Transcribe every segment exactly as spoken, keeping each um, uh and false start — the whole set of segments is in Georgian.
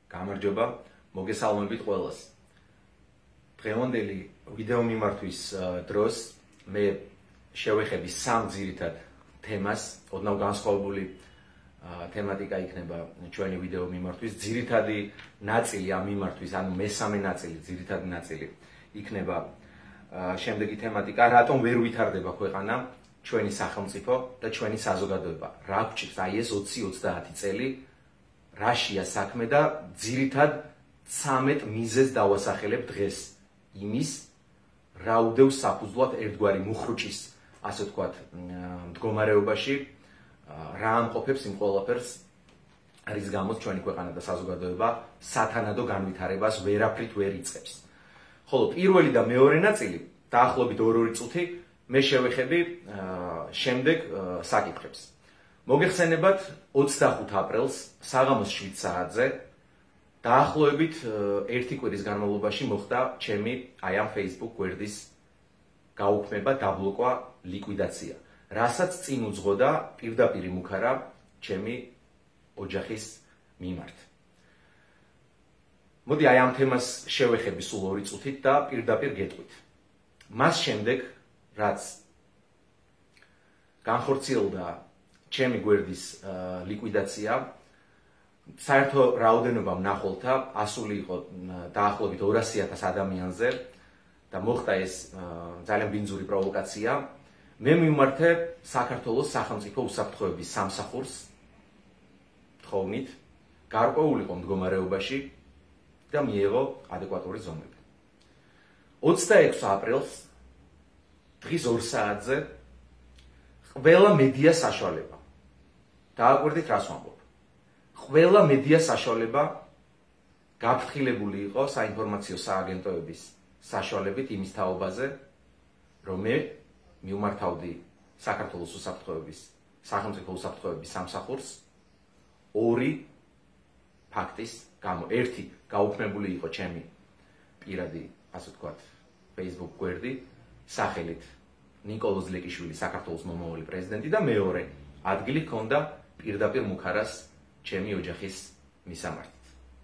გამარჯობა, მოგესალმებით ყველას. დღევანდელი ვიდეო მიმართვის დროს მე შევეხები სამ ძირითად თემას, ოდნავ განსხვავებული თემატიკა იქნება ჩვენი ვიდეო მიმართვის. ძირითადი ნაწილი ამ მიმართვის, ანუ მესამე ნაწილი, ძირითადი ნაწილი იქნება შემდეგი თემატიკა, რატომ ვერ ვითარდება ქვეყანა, ჩვენი სახელმწიფო და ჩვენი საზოგადოება. რა გვჭირს აი ეს ოცი ოცდაათი წელი, რაშია საქმე და ძირითად ცამეტ მიზეზს დავასახელებ დღეს იმის, რა უდევს საფუძვლად ერთგვარი მუხრუჭის, ასე ვთქვათ, მდგომარეობაში, რა ამყოფებს იმ ყველაფერს, რის გამოც ჩვენი ქვეყანა და საზოგადოება სათანადო განვითარებას ვერაფრით ვერ იწყებს. ხოლო პირველი და მეორე ნაწილი, დაახლოებით ორ-ორი წუთი, მე შევეხები შემდეგ საკითხებს. მოგეხსენებათ ოცდახუთ აპრილს საღამოს შვიდ საათზე დაახლოებით ერთი კვირის განმავლობაში მოხდა ჩემი აი ამ Facebook გვერდის გაუქმება, დაბლოკვა, ლიკვიდაცია, რასაც წინ უძღოდა პირდაპირი მუქარა ჩემი ოჯახის მიმართ. მოდი აი ამ თემას შევეხები სულ ორი წუთით და პირდაპირ გეტყვით. მას შემდეგ, რაც განხორციელდა ჩემი გვერდის ლიკვიდაცია, საერთო რაოდენობა მნახველთა ასული იყო დაახლოებით ორასი ათას ადამიანზე და მოხდა ეს ძალიან ბინძური პროვოკაცია. მე მიმართე საქართველოს სახელმწიფო უსაფრთხოების სამსახურს თხოვნით გარკვეულიყო მდგომარეობაში და მიიღო ადეკვატური ზომები. ოცდაექვსი აპრილს დღის ორ საათზე ყველა მედია საშუალება. დააკვირდით რას ვამბობ. ყველა მედია საშუალება გაფრთხილებული იყო საინფორმაციო სააგენტოების საშუალებით იმის თაობაზე, რომ მე მივმართავდი საქართველოს უსაფრთხოების სახელმწიფო უსაფრთხოების სამსახურს ორი ფაქტის გამო. ერთი გაუქმებული იყო ჩემი პირადი, ასე ვთქვათ, Facebook გვერდი სახელით ნიკოლოზ ლეკიშვილი, საქართველოს მომავალი პრეზიდენტი და მეორე ადგილი ჰქონდა პირდაპირ მუქარას ჩემი ოჯახის მისამართით.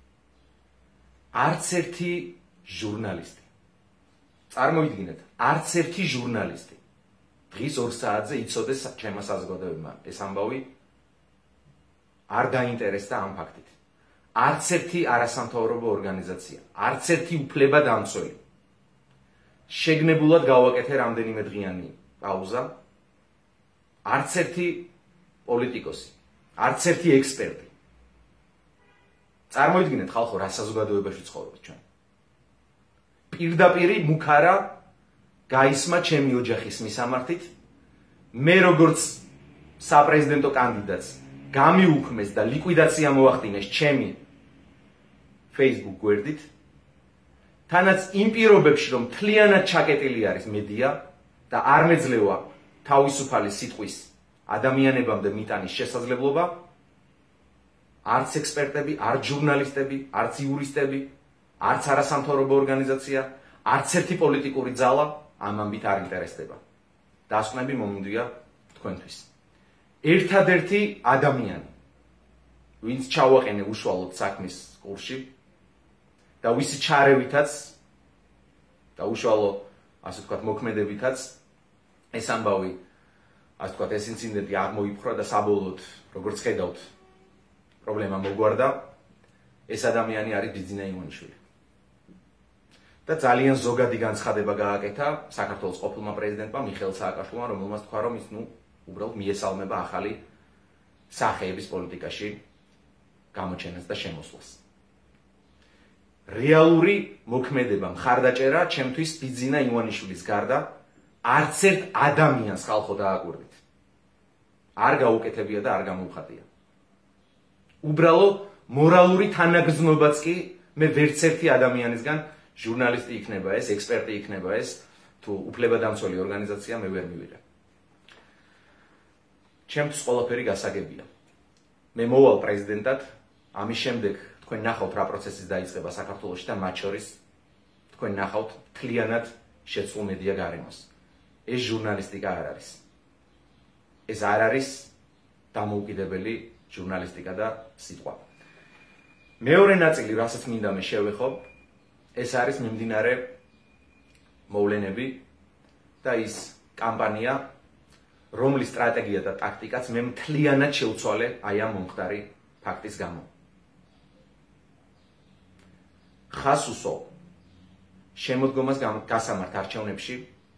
არც ერთი ჟურნალისტი, წარმოიდგინეთ, არც ერთი ჟურნალისტი დღის ორ საათზე იცოდეს ჩემმა საზოგადოებამ ეს ამბავი არ დაინტერესდა ამ ფაქტით. არც ერთი არასამთავრობო ორგანიზაცია, არც ერთი უფლებადამცველი შეგნებულად გავაკეთე რამდენიმე დღიანი პაუზა, არც ერთი პოლიტიკოსი, არც ერთი ექსპერტი. წარმოიდგინეთ ხალხო, რა საზოგადოებაში ცხოვრობთ ჩვენ. პირდაპირი მუქარა გაისმა ჩემი ოჯახის მისამართით, მე როგორც საპრეზიდენტო კანდიდატს გამიუქმეს და ლიკვიდაცია მოახდინეს ჩემი Facebook გვერდით, თანაც იმ პირობებში, რომ მთლიანად ჩაკეტილი არის მედია და არ მეძლევა თავისუფალი სიტყვის ადამიანებამდე მიტანის შესაძლებლობა, არც ექსპერტები, არც ჟურნალისტები, არც იურისტები, არც არასამთავრობო ორგანიზაცია, არც ერთი პოლიტიკური ძალა ამ ამბით არ ინტერესდება. დასკვნები მომუნდია თქვენთვის. ერთადერთი ადამიანი, ვინც ჩავაყენე უშუალოდ საქმის კურსში და ვისი ჩარევითაც და უშუალო, ასე ვთქვათ, მოქმედებითაც ეს ამბავი, ასე ვთქვათ, ეს ინციდენტი აღმოიფხვრა და საბოლოოდ, როგორც ხედავთ, პრობლემა მოგვარდა, ეს ადამიანი არის ბიძინა ივანიშვილი. და ძალიან ზოგადი განცხადება გააკეთა საქართველოს ყოფილმა პრეზიდენტმა მიხეილ სააკაშვილმა, რომელმაც თქვა, რომ ის ნუ უბრალოდ მიესალმება ახალი სახეების პოლიტიკაში გამოჩენას და შემოსვლას. რეალური მოქმედება, მხარდაჭერა ჩემთვის ბიძინა ივანიშვილის გარდა არც ერთ ადამიანს ხალხო დააკვირდით. არ გაუკეთებია და არ გამოუხატია. უბრალო მორალური თანაგრძნობაც კი მე ვერც ერთი ადამიანისგან, ჟურნალისტი იქნება ეს, ექსპერტი იქნება ეს, თუ უფლებადამცველი ორგანიზაცია მე ვერ მივიღე. ჩემთვის ყველაფერი გასაგებია. მე მოვალ პრეზიდენტად, ამის შემდეგ თქვენ ნახავთ რა პროცესის დაიწყება საქართველოში და მათ შორის თქვენ ნახავთ მთლიანად შეცვლილ მედია გარემოს. ეს ჟურნალისტიკა არ არის. ეს არ არის დამოუკიდებელი ჟურნალისტიკა და სიტყვა. მეორე ნაწილი, რასაც მინდა მე შევეხო, ეს არის მიმდინარე მოვლენები და ის კამპანია, რომლის სტრატეგია და ტაქტიკაც მე მთლიანად შევცვალე აი ამ მომხდარი ფაქტის გამო. ხას უსვავ შემოდგომას გასამართ არჩევნებში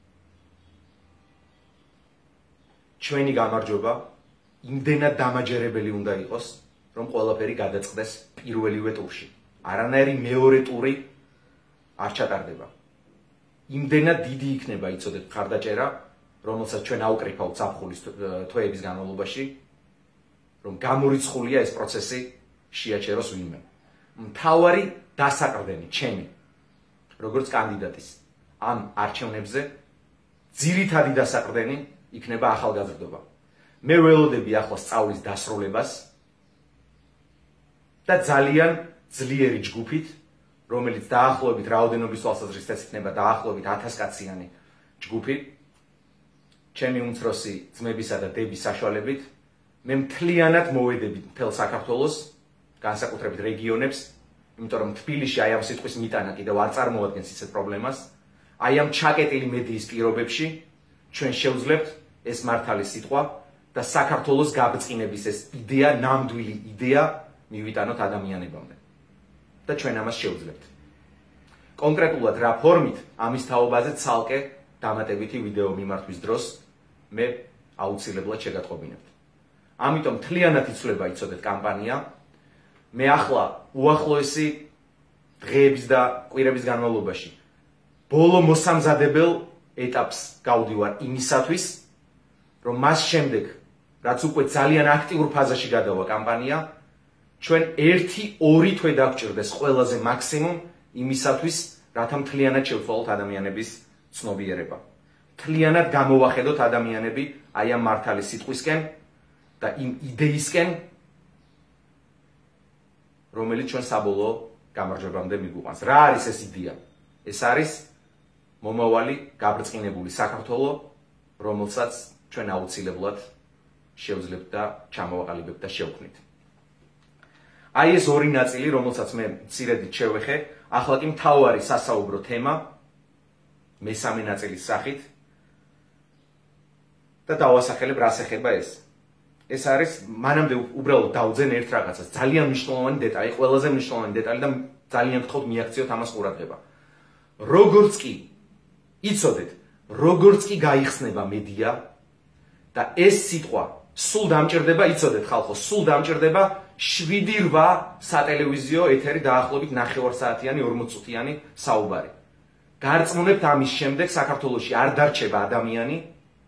ჩვენი გამარჯვება იმდენად დამაჯერებელი უნდა იყოს, რომ ყველაფერი გადაწყდეს პირველივე ტურში. არანაირი მეორე ტური არ ჩატარდება. იმდენად დიდი იქნება, იცოდეთ, მხარდაჭერა, რომელსაც ჩვენ აუკრიფავთ ზაფხულის თვეების განმავლობაში, რომ გამორიცხულია ეს პროცესი შეაჩეროს ვინმე. მთავარი დასაყრდენი ჩემი, როგორც კანდიდატის ამ არჩევნებზე, ძირითადი დასაყრდენი იქნება ახალგაზრდობა. მე ველოდები ახლა სწავლის დასრულებას და ძალიან ძლიერი ჯგუფით, რომელიც დაახლოებით რაოდენობის თვალსაზრისით იქნება დაახლოებით ათასკაციანი ჯგუფი, ჩემი უმცროსი ძმებისა და დების საშუალებით, მე მთლიანად მოვედები მთელ საქართველოს, განსაკუთრებით რეგიონებს, იმიტომ რომ თბილისში აი ამ სიტყვის მიტანა კიდევ არ წარმოადგენს ისეთ პრობლემას, აი ამ ჩაკეტილი მედიის პირობებში ჩვენ შევძლებთ ეს მართალი სიტყვა და საქართველოს გაბწყინების ეს იდეა, ნამდვილი იდეა მივიტანოთ ადამიანებამდე. და ჩვენ ამას შევძლებთ. კონკრეტულად რა ფორმით ამის თაობაზე ცალკე დამატებითი ვიდეო მიმართვის დროს მე აუცილებლად შეგატყობინებთ. ამიტომ მთლიანად იცვლება, იცოდეთ, კამპანია. მე ახლა უახლოესი დღეების და კვირების განმავლობაში ბოლო მოსამზადებელ ეტაპს გავდივარ იმისათვის, რომ მას შემდეგ, რაც უკვე ძალიან აქტიურ ფაზაში გადავა კამპანია, ჩვენ ერთი ორი თვე დაგჭირდეს ყველაზე მაქსიმუმ იმისათვის, რათა მთლიანად შევცვალოთ ადამიანების ცნობიერება. მთლიანად გამოვახედოთ ადამიანები აი ამ მართალი სიტყვისკენ და იმ იდეისკენ, რომელიც ჩვენ საბოლოო გამარჯვებამდე მიგვიყვანს. რა არის ეს იდეა? ეს არის მომავალი გაბრწყინებული საქართველო, რომელსაც ჩვენ აუცილებლად შევძლებთ და ჩამოვაყალიბებთ და შევქმნით. აი ეს ორი ნაწილი, რომელსაც მე მცირედით შევეხე, ახლა კი მთავარი სასაუბრო თემა მესამე ნაწილის სახით და დავასახელებ, რას ეხება ეს. ეს არის მანამდე უბრალოდ დავძენ ერთ რაღაცას, ძალიან მნიშვნელოვანი დეტალი, ყველაზე მნიშვნელოვანი დეტალი და ძალიან გთხოვთ მიაქციოთ ამას ყურადღება. როგორც კი იცოდეთ, როგორც კი გაიხსნება მედია და ეს სიტყვა სულ დამჭირდება, იცოდეთ ხალხო, სულ დამჭირდება შვიდი რვა სატელევიზიო ეთერი დაახლოებით ნახევარსაათიანი ორმოც წუთიანი საუბარი. გარწმუნებთ ამის შემდეგ საქართველოში არ დარჩება ადამიანი,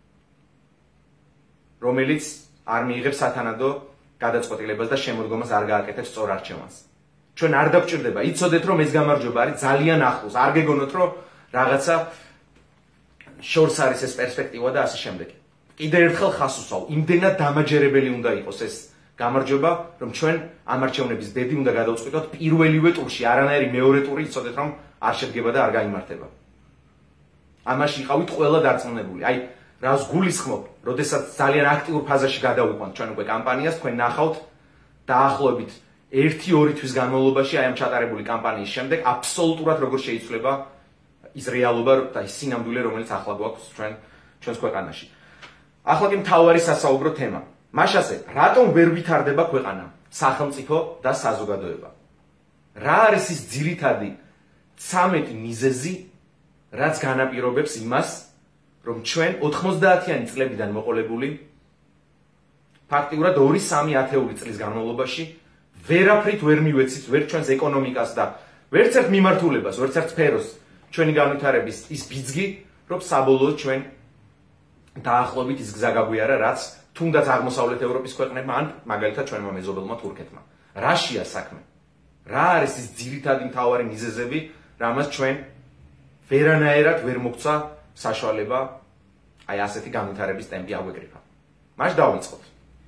რომელიც არ მიიღებს სათანადო გადაწყვეტილებას და შემოდგომას არ გააკეთებს სწორ არჩევანს. ჩვენ არ დაგჭირდება, იცოდეთ რომ ეს გამარჯვება არის ძალიან ახლოს. არ გეგონოთ რომ რაღაცა შორს არის ეს პერსპექტივა და ასე შემდეგ. კიდევ ერთხელ ხას უსვავ, იმდენად დამაჯერებელი უნდა იყოს ეს გამარჯვება, რომ ჩვენ ამ არჩევნების ბედი უნდა გადავწყვიტოთ პირველივე ტურში, არანაირი მეორე ტური, იცოდეთ რომ არ შედგება და არ გაიმართება. ამაში იყავით ყველა დარწმუნებული. აი რას გულისხმობ, როდესაც ძალიან აქტიურ ფაზაში გადავიყვანთ ჩვენ უკვე კამპანიას, თქვენ ნახავთ დაახლოებით ერთი ორი თვის განმავლობაში აი ამ ჩატარებული კამპანიის შემდეგ აბსოლუტურად როგორ შეიცვლება ის რეალობა და ის სინამდვილე, რომელიც ახლა გვაქვს ჩვენ ჩვენს ქვეყანაში. ახლა კი მთავარი სასაუბრო თემა. მაშასე, რატომ ვერ ვითარდება ქვეყანა, სახელმწიფო და საზოგადოება? რა არის ის ძირითადი ცამეტი მიზეზი, რაც განაპირობებს იმას, რომ ჩვენ ოთხმოცდაათიანი წლებიდან მოყოლებული ფაქტიურად ორი სამი ათეული წლის განმავლობაში ვერაფრით ვერ მივეცით ვერ ჩვენს ეკონომიკას და ვერც ერთ მიმართულებას, ვერც ერთ სფეროს ჩვენი განვითარების ის ბიძგი, რომ საბოლოოდ ჩვენ დაახლოებით ის გზა გაგვიარა, რაც თუნდაც აღმოსავლეთ ევროპის ქვეყნებმა ან მაგალითად ჩვენმა მეზობელმა თურქეთმა. რაშია საქმე? რა არის ის ძირითადი მთავარი მიზეზები, რამაც ჩვენ ვერანაირად ვერ მოგცა საშუალება აი ასეთი განვითარების ტემპი აგვეკრიფა. მაშ დავიწყოთ.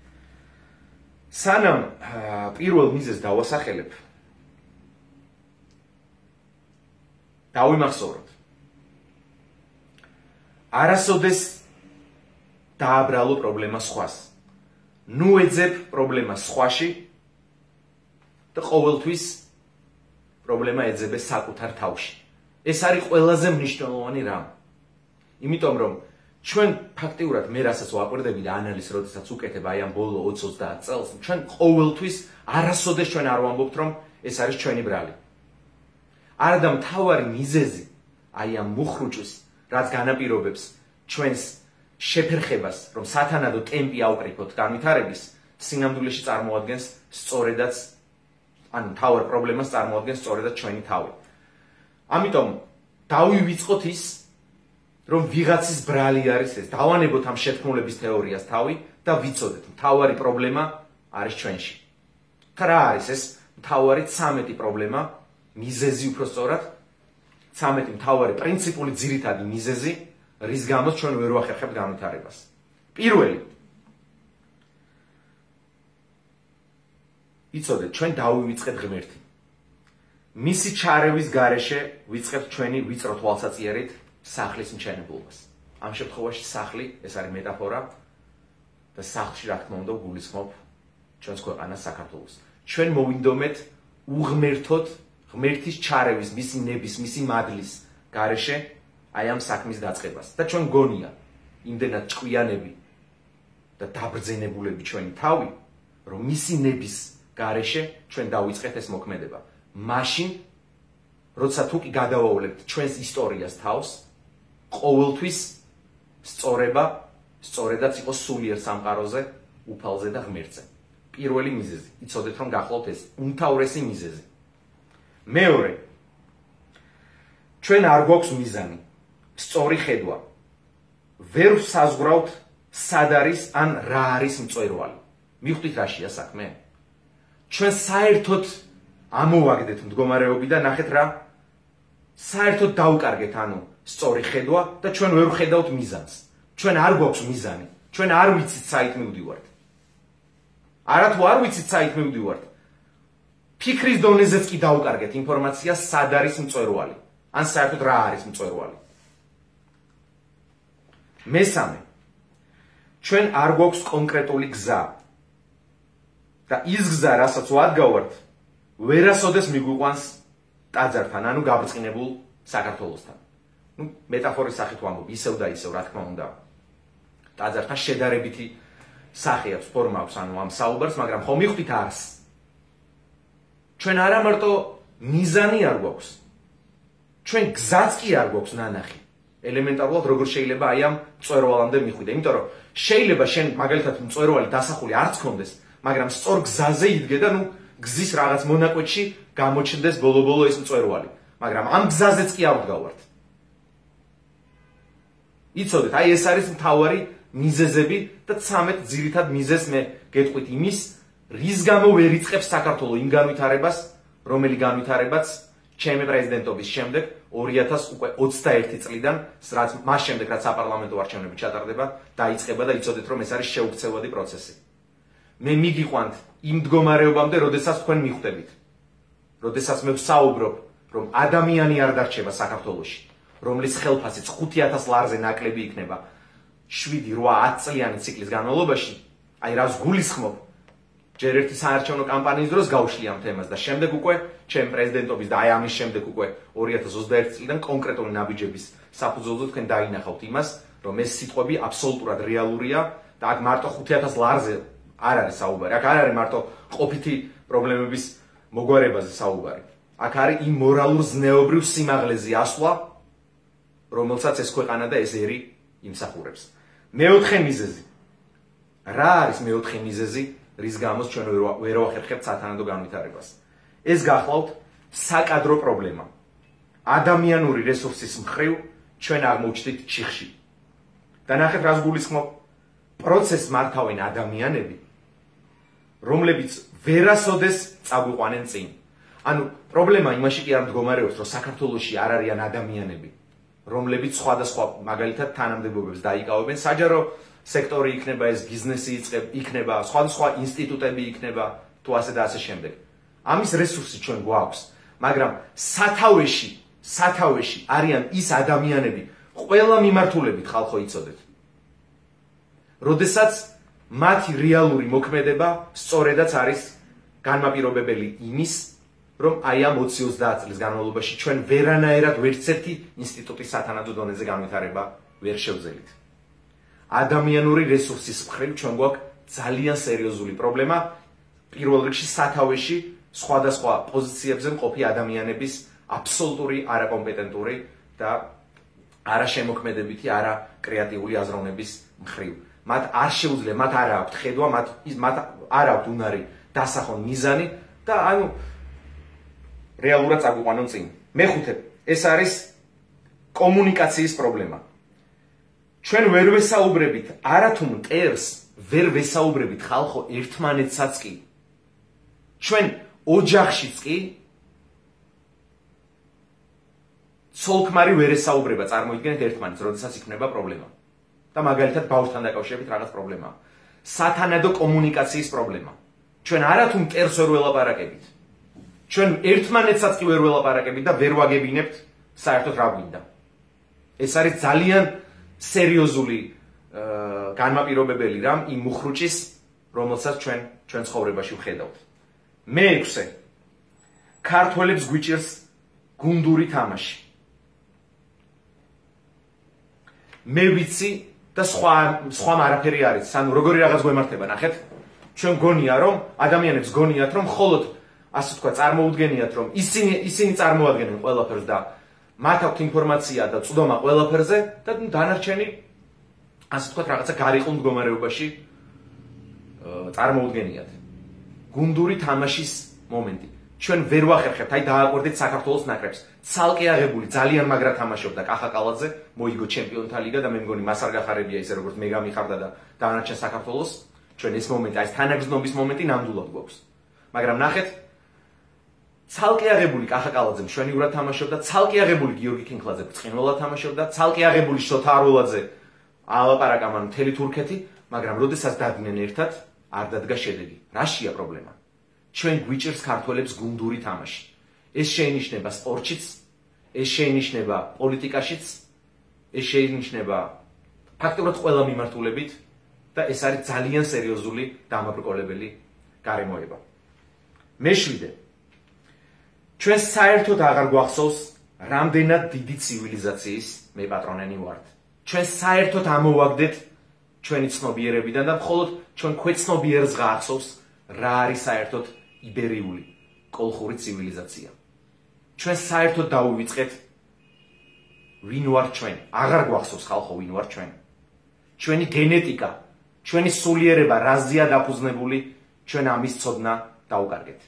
სანამ პირველ მიზეზს დავასახელებ, დავიმახსოვროთ. არასოდეს დააბრალო პრობლემა სხვას. ნუ ეძებ პრობლემა სხვაში და ყოველთვის პრობლემა ეძებეს საკუთარ თავში. ეს არის ყველაზე მნიშვნელოვანი რამ. იმიტომ რომ ჩვენ ფაქტიურად მე რასაც ვაკვირდები და ანალიზს როდესაც უკეთებ აი ამ ბოლო ოცი ოცდაათ წელს, ჩვენ ყოველთვის არასოდეს ჩვენ არ ვამბობთ რომ ეს არის ჩვენი ბრალი. არადა მთავარი მიზეზი აი ამ მუხრუჭის, რაც განაპირობებს ჩვენს შეფერხებას, რომ სათანადო ტემპი ავკრიფოთ განვითარების, სინამდვილეში წარმოადგენს სწორედაც ანუ მთავარ პრობლემას წარმოადგენს სწორედაც ჩვენი თავი. ამიტომ დავივიწყოთ ის, რომ ვიღაცის ბრალი არის ეს. დავანებოთ ამ შეთქმულების თეორიას თავი და ვიცოდეთ, მთავარი პრობლემა არის ჩვენში. და რა არის ეს მთავარი ცამეტი პრობლემა, მიზეზი უფრო სწორად, ცამეტი მთავარი პრინციპული ძირითადი მიზეზი, რის გამოც ჩვენ ვერ ვახერხებთ განვითარებას. პირველი. იცოდეთ, ჩვენ დავივიწყეთ ღმერთი. მისი ჩარევის გარეშე ვიწყებთ ჩვენი ვიწრო თვალსაჩინარით სახლის მჩენებლობას. ამ შემთხვევაში სახლი ეს არის მეტაფორა და სახლში რა თქმა უნდა გულისხმობ ჩვენს ქვეყანას საქართველოს. ჩვენ მოვინდომეთ უღმერთოთ ღმერთის ჩარევის, მისი ნების, მისი მადლის გარეშე აი ამ საქმის დაწყებას. და ჩვენ გონია იმდენად ჭკვიანები და დაბრძენებულები ჩვენი თავი, რომ მისი ნების გარეშე ჩვენ დავიწყეთ ეს მოქმედება. მაშინ როცა თუ კი გადავავლებთ ჩვენს ისტორიას თავს, ყოველთვის სწორება, სწორედაც იყოს სულიერ სამყაროზე, უფალზე და ღმერთზე. პირველი მიზეზი. იცოდეთ რომ გახლავთ ეს უმთავრესი მიზეზი. მეორე. ჩვენ არ გვაქვს მიზანი, სწორი ხედვა. ვერ საზღვრავთ სად არის ან რა არის მწვერვალი. მიხვდით რაშია საქმე? ჩვენ საერთოდ ამოვაგდეთ მდგომარეობი და ნახეთ რა საერთოდ დავკარგეთ ანუ სწორი ხედვა და ჩვენ ვერ ვხედავთ მიზანს. ჩვენ არ გვაქვს მიზანი. ჩვენ არ ვიცით საით მივდივართ. არათუ არ ვიცით საით მივდივართ. ფიქრის დონეზეც კი დავკარგეთ ინფორმაციას სად არის მწვერვალი. ან საერთოდ რა არის მწვერვალი. მესამე. ჩვენ არ გვაქვს კონკრეტული გზა. და ის გზა, რასაც ვადგავართ, ვერასოდეს მიგვიყვანს ტაძართან, ანუ გაბრწყინებულ საქართველოსთან. ნუ მეტაფორის სახით ვამბობ, ისევ და ისევ, რა თქმა უნდა. ტაძართან შედარებითი სახე აქვს, ფორმა აქვს, ანუ ამ საუბარს, მაგრამ ხომ მიხვდით არს. ჩვენ არა მარტო მიზანი არ გვაქვს. ჩვენ გზაც კი არ გვაქვს ნანახი. ელემენტარულად როგორ შეიძლება აი ამ მწვერვალამდე მიხვიდე, იმიტომ რომ შეიძლება შენ მაგალითად მწვერვალი დასახული არც გქონდეს, მაგრამ სწორ გზაზე იდგე და ნუ გზის რაღაც მონაკვეთში გამოჩნდეს ბოლო-ბოლო ეს მწვერვალი. მაგრამ ამ გზაზეც კი არ ვდგავართ. იცოდეთ, აი ეს არის მთავარი მიზეზები და ცამეტ ძირითად მიზეზს მე გეტყვით იმის, რის გამო ვერ იწყებს საქართველო იმ განვითარებას, რომელი განვითარებაც ჩემი პრეზიდენტობის შემდეგ ორი ათას ოცდაერთი წლიდან, რაც მას შემდეგ რაც საპარლამენტო არჩევნები ჩატარდება, დაიწყება და იცოდეთ რომ ეს არის შეუქცევადი პროცესი. მე მიგიყვანთ იმ მდგომარეობამდე, როდესაც თქვენ მიხვდებით. როდესაც მე ვსაუბრობ, რომ ადამიანი არ დარჩება საქართველოში, რომლის ხელფასიც ხუთი ათას ლარზე ნაკლები იქნება შვიდი, რვა, ათი წლიანი ციკლის განმავლობაში, აი რას გულისხმობ, ჯერ ერთი საარჩევნო კამპანიის დროს გავშლი ამ თემას და შემდეგ უკვე ჩემ პრეზიდენტობის და აი ამის შემდეგ უკვე ორი ათას ოცდაერთი წლიდან კონკრეტული ნაბიჯების საფუძველზე თქვენ დაინახავთ იმას, რომ ეს სიტყვები აბსოლუტურად რეალურია და აქ მარტო ხუთი ათას ლარზე არ არის საუბარი. აქ არ არის მარტო ყოფითი პრობლემების მოგვარებაზე საუბარი. აქ არის იმ მორალურ ზნეობრივ სიმაღლეზე ასვლა, რომელსაც ეს ქვეყანა და ეს ერი იმსახურებს. მეოთხე მიზეზი. რა არის მეოთხე მიზეზი, რის გამოც ჩვენ ვერ ვახერხებთ სათანადო განვითარებას? ეს გახლავთ საკადრო პრობლემა. ადამიანური რესურსის მხრივ ჩვენ აღმოჩნდით ჩიხში. და ნახეთ რას გულისხმობ, პროცესს მართავენ ადამიანები, რომლებიც ვერასოდეს წაგვიყვანენ წინ. ანუ პრობლემა იმაში კი არ მდგომარეობს, რომ საქართველოში არ არიან ადამიანები, რომლებიც სხვადასხვა მაგალითად თანამდებობებს დაიკავებენ, საჯარო სექტორი იქნება, ეს ბიზნესი იქნება, სხვადასხვა ინსტიტუტები იქნება, თუ ასე და ასე შემდეგ. ამის რესურსი ჩვენ გვაქვს, მაგრამ სათავეში, სათავეში არიან ის ადამიანები, ყველა მიმართულებით ხალხო იცოდეთ. როდესაც მათი რეალური მოქმედება სწორედაც არის განმაპირობებელი იმის, რომ აი ამ ოცი ოცდაათ წლის განმავლობაში ჩვენ ვერანაირად ვერც ერთი ინსტიტუტის სათანადო დონეზე განვითარება ვერ შევძელით. ადამიანური რესურსის მხრივ ჩვენ გვაქვს ძალიან სერიოზული პრობლემა, პირველ რიგში სათავეში სხვადასხვა პოზიციებზე მყოფი ადამიანების აბსოლუტური არაკომპეტენტური და არაშემოქმედებითი, არაკრეატიული აზროვნების მხრივ. მათ არ შეუძლია, მათ არ აქვთ ხედვა, მათ მათ არ აქვთ უნარი დასახონ მიზანი და ანუ რეალურად წაგვიყვანონ წინ. მეხუთე, ეს არის კომუნიკაციის პრობლემა. ჩვენ ვერ ვესაუბრებით არათუ მტერს, ვერ ვესაუბრებით ხალხო ერთმანეთსაც კი. ჩვენ ოჯახშიც კი ცოლ-ქმარი ვერ ესაუბრება, წარმოიდგინეთ ერთმანეთს, როდესაც იქნება პრობლემა. და მაგალითად ბავშვთან დაკავშირებით რაღაც პრობლემაა. სათანადო კომუნიკაციის პრობლემა. ჩვენ არათუ მტერს ვერ ველაპარაკებით. ჩვენ ერთმანეთსაც კი ვერ ველაპარაკებით და ვერ ვაგებინებთ საერთოდ რა გვინდა. ეს არის ძალიან სერიოზული განმაპირობებელი რამ იმ მუხრუჭის, რომელსაც ჩვენ ჩვენ ცხოვრებაში ვხედავთ. მეექვსე, ქართველებს გვიჭირს გუნდური თამაში. მე ვიცი და სხვა სხვა არაფერი არის, ანუ როგორი რაღაც გვემართება, ნახეთ. ჩვენ გონია რომ ადამიანებს გონიათ რომ მხოლოდ ასე თქვა წარმოუდგენიათ რომ ისინი ისინი წარმოადგენენ ყველაფერს და მათ აქვთ ინფორმაცია და წვდომა ყველაფერზე და დანარჩენი ასე თქვა რაღაცა გარიყულ მდგომარეობაში წარმოუდგენიათ. გუნდური თამაშის მომენტი. ჩვენ ვერ ვახერხებთ, აი დააკვირდით საქართველოს ნაკრებს. ცალკე აღებული ძალიან მაგრა თამაშობდა კახაკალაძე, მოიგო ჩემპიონთა ლიგა და მე მგონი მას არ გახარებია ისე როგორც მე გამიხარდა და დანარჩენ საქართველოს. ჩვენ ეს მომენტი, აი ეს თანაგრძნობის მომენტი ნამდვილად გვაქვს. მაგრამ ნახეთ, ცალკე აღებული კახაკალაძე მშვენივრად თამაშობდა, ცალკე აღებული გიორგი ქინქლაძე ბრწყინვალად თამაშობდა, ცალკე აღებული შოთა არულაძე ალაპარაკა მან მთელი თურქეთი, მაგრამ როდესაც დადგნენ ერთად, არ დადგა შედეგი. რაშია პრობლემა? ჩვენ გვიჭირს ქართველებს გუნდური თამაში. ეს შეინიშნება სპორტშიც, ეს შეინიშნება პოლიტიკაშიც, ეს შეინიშნება ფაქტობრივად ყველა მიმართულებით და ეს არის ძალიან სერიოზული დამაბრკოლებელი გარემოება. მეშვიდე, ჩვენ საერთოდ აღარ გვახსოვს რამდენად დიდი ცივილიზაციის მეპატრონენი ვართ. ჩვენ საერთოდ ამოვაგდეთ ჩვენი ცნობიერებიდან და მხოლოდ ჩვენ ქვეცნობიერს გაახსოვს რა არის საერთოდ იბერიული კოლხური ცივილიზაცია. ჩვენ საერთოდ დაუვიწყეთ ვინ ვართ ჩვენ. აღარ გვახსოვს ხალხო ვინ ვართ ჩვენ. ჩვენი გენეტიკა, ჩვენი სულიერება რაზეა დაფუძნებული, ჩვენ ამის ცოდნა დაუკარგეთ.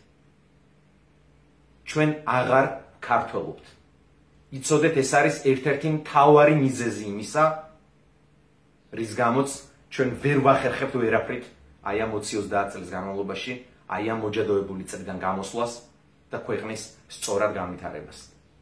ჩვენ აღარ ქართველობთ. იცოდეთ, ეს არის ერთ-ერთი მთავარი მიზეზი იმისა, რის გამოც ჩვენ ვერ ვახერხებთ ვერაფრით აი ამ ოცი ოცდაათ წლის განმავლობაში, აი ამ მოჯადოებული წრიდან გამოსვლას და ქვეყნის სწორად განვითარებას.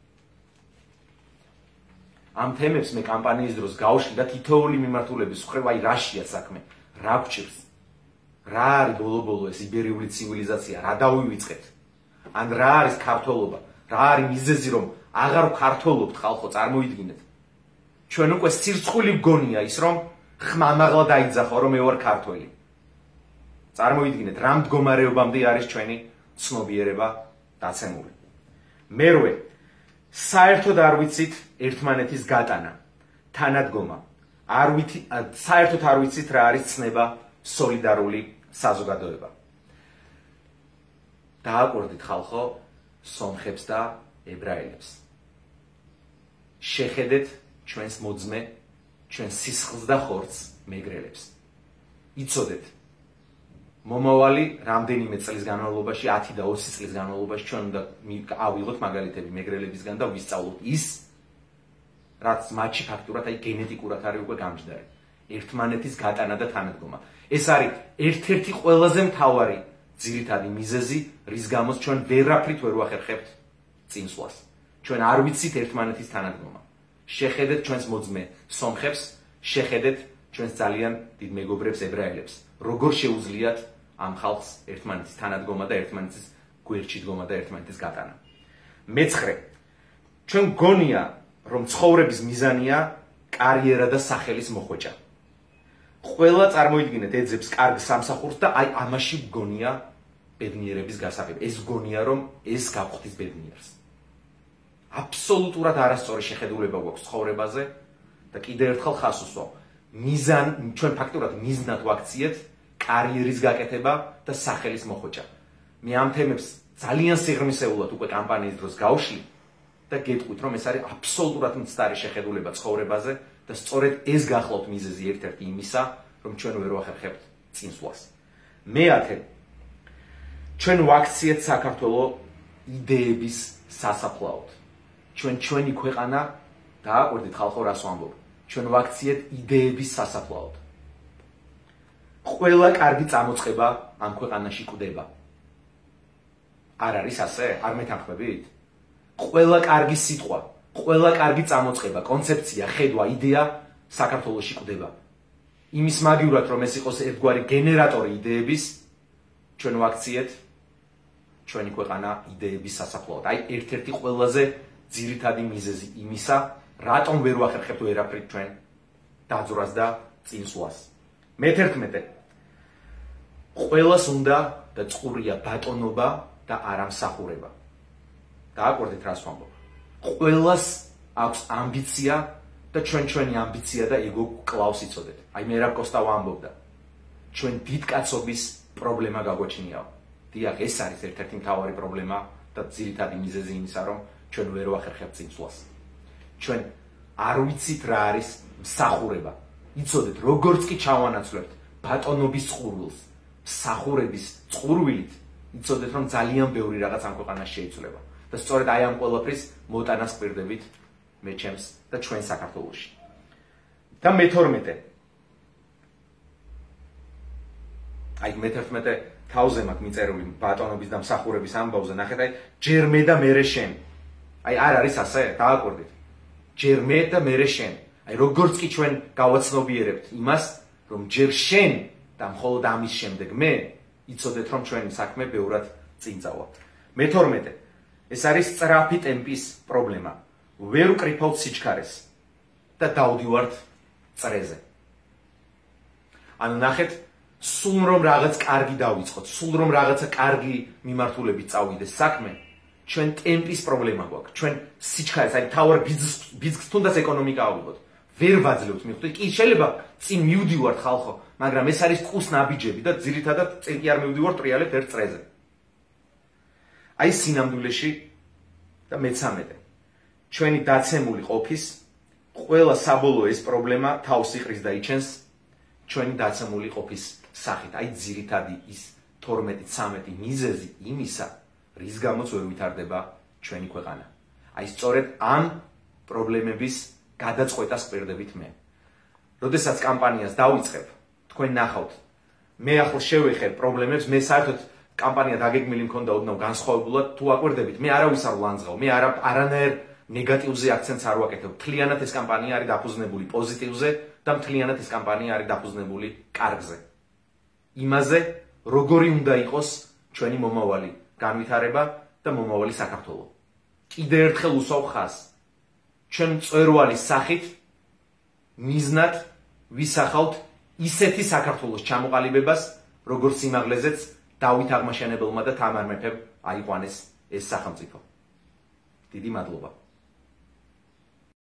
ამ თემებს მე კამპანიის დროს გავშლი და თითოეული მიმართულების მხრივ აი რაშია საქმე, რა გვჭირს, რა არის ბოლო-ბოლო ეს იბერიული ცივილიზაცია, რა დავივიწყეთ, ან რა არის ქართველობა, რა არის მიზეზი რომ აღარ ვქართველობთ ხალხო, წარმოიდგინეთ. ჩვენ უკვე სირცხული გგონია ის რომ ხმამაღლა დაიძახო რომ მე ვარ ქართველი. წარმოიდგინეთ რა მდგომარეობამდე არის ჩვენი ცნობიერება დაცემული. მერვე, საერთოდ არ ვიცით ერთმანეთის გატანა, თანადგომა. არ ვიცი, საერთოდ არ ვიცით რა არის ცნება სოლიდარული საზოგადოება. დააკვირდით ხალხო სომხებს და ებრაელებს. შეხედეთ ჩვენს მოძმე, ჩვენს სისხლს და ხორცს მეგრელებს. იცოდეთ, მომავალი რამდენიმე წლის განმავლობაში, ათი და ოცი წლის განმავლობაში ჩვენ უნდა ავიღოთ მაგალითები მეგრელებისგან და ვისწავლოთ ის, რაც მათში ფაქტურად აი გენეტიკურად არის უკვე გამჯდარი. ერთმანეთის გატანა და თანადგომა. ეს არის ერთ-ერთი ყველაზე მთავარი ძირითადი მიზეზი, რის გამოც ჩვენ ვერაფრით ვერ ვახერხებთ წინსვლას. ჩვენ არ ვიცით ერთმანეთის თანადგომა. შეხედეთ ჩვენს მოძმე სომხებს, შეხედეთ ჩვენს ძალიან დიდ მეგობრებს ებრაელებს. როგორ შეუძლიათ ამ ხალხს ერთმანეთის თანადგომა და ერთმანეთის გვერდში დგომა და ერთმანეთის გატანა. მეცხრე, ჩვენ გონია რომ ცხოვრების მიზანია კარიერა და სახელის მოხვეჭა. ყველა წარმოიდგინეთ ეძებს კარგ სამსახურს და აი ამაში გონია ბედნიერების გასაღებ. ეს გონია რომ ეს გავხდის ბედნიერს. აბსოლუტურად არასწორი შეხედულება გვაქვს ცხოვრებაზე და კიდევ ერთხელ ხას უსვამ. მიზან ჩვენ ფაქტურად მიზნად ვაქციეთ კარიერის გაკეთება და სახელის მოხვეჭა. მე ამ თემებს ძალიან სიღრმისეულად უკვე კამპანიის დროს გავშლი და გეტყვით რომ ეს არის აბსოლუტურად მცდარი შეხედულება ცხოვრებაზე და სწორედ ეს გახლავთ მიზეზი ერთ-ერთი იმისა, რომ ჩვენ ვერ ვახერხებთ წინსვლას. მეათე ჩვენ ვაქციეთ საქართველოს იდეების სასაფლაოდ. ჩვენ ჩვენი ქვეყანა დააკვირდით ხალხო რას ვამბობ. ჩვენ ვაქციეთ იდეების სასაფლაოდ. ყველა კარგი წამოწყება ამ ქვეყანაში კვდება. არ არის ასე? არ მეთანხმებით? ყველა კარგი სიტყვა, ყველა კარგი წამოწყება, კონცეფცია, ხედვა, იდეა საქართველოში კვდება. იმის მაგივრად რომ ეს იყოს ერთგვარი გენერატორი იდეების, ჩვენ ვაქციეთ ჩვენი ქვეყანა იდეების სასაფლაოდ. აი ერთ-ერთი ყველაზე ძირითადი მიზეზი იმისა, რატომ ვერ ვახერხებთ ვერაფრით ჩვენ დაძვრას და წინსვლას. მეთერთმეტე ყველას უნდა და წყურია ბატონობა და არა მსახურება. დააკვირდით რას ვამბობ. ყველას აქვს ამბიცია და ჩვენ ჩვენი ამბიცია და ეგო კლავს იცოდეთ. აი მე რა კოსტა ვამბობდა. ჩვენ დიდკაცობის პრობლემა გაგვაჩნიაო. დიახ, ეს არის ერთ-ერთი მთავარი პრობლემა და ძირითადი მიზეზი იმისა, რომ ჩვენ ვერ ვახერხებთ წინსვლას. ჩვენ არ ვიცით რა არის მსახურება. იცოდეთ, როგორც კი ჩავანაცვლებთ ბატონობის წყურვილს, მსახურების წყურვილით, იცოდეთ, რომ ძალიან ბევრი რაღაც ამ ქვეყანაში შეიცვლება. და სწორედ აი ამ ყველაფრის მოტანას გვერდებით მე ჩემს და ჩვენ საქართველოში. და მეთორმეტე. აი მეთერთმეტე თავზე მაქვს მიწერული ბატონობის და მსახურების ამბავზე, ნახეთ, აი ჯერ მე და მერე შენ. აი არ არის ასე? დააკვირდით. ჯერ მე და მერე შენ. აი როგორც კი ჩვენ გავაცნობიერებთ იმას, რომ ჯერ შენ და მხოლოდ ამის შემდეგ მე, იცოდეთ, რომ ჩვენი საქმე ბევრად წინ წავა. მეთორმეტე. ეს არის სწრაფი ტემპის პრობლემა. ვერ უკრიფავთ სიჩქარეს და დავდივართ წრეზე. ანუ ნახეთ, სულ რომ რაღაც კარგი დავიწყოთ, სულ რომ რაღაცა კარგი მიმართულებით წავიდეს საქმე, ჩვენ ტემპის პრობლემა გვაქვს. ჩვენ სიჩქარეს, აი თავარ ბიზნეს ბიზნეს თუნდაც ეკონომიკა ავიღოთ. ვერ ვაძლევთ მიხვდით? კი შეიძლება წინ მივდივართ ხალხო, მაგრამ ეს არის კუს ნაბიჯები და ძირითადად წინ კი არ მივდივართ ტრიალეთ ერთ წრეზე. აი სინამდვილეში და მეცამეტე. ჩვენი დაცემული ყოფის ყველა საბოლოო ეს პრობლემა თავს იყრის და იჩენს ჩვენი დაცემული ყოფის სახით. აი ძირითადი ის თორმეტი ცამეტი მიზეზი იმისა, რის გამოც ვერ ვითარდება ჩვენი ქვეყანა. აი სწორედ ამ პრობლემების გადაწყვეტას გვერდებით მე. როდესაც კამპანიას დავიწყებ, თქვენ ნახავთ, მე ახლა შევეხებ პრობლემებს, მე საერთოდ კამპანია დაგეგმილი მქონდა ოდნავ განსხვავებულად, თუ აკვირდებით, მე არავის არ ვლანძღავ, მე არა არანაირ ნეგატივზე აქცენტს არ ვაკეთებ. მთლიანად ეს კამპანია არის დაფუძნებული პოზიტივზე და მთლიანად ეს კამპანია არის დაფუძნებული კარგზე. იმაზე, როგორი უნდა იყოს ჩვენი მომავალი განვითარება და მომავალი საქართველო. კიდევ ერთხელ უსვავ ხაზს. ჩვენ მწვერვალის სახით მიზნად ვისახავთ ისეთი საქართველოს ჩამოყალიბებას, როგორც სიმაღლეზეც დავით აღმაშენებელმა და თამარ მეფემ აიყვანეს ეს სახელმწიფო. დიდი მადლობა.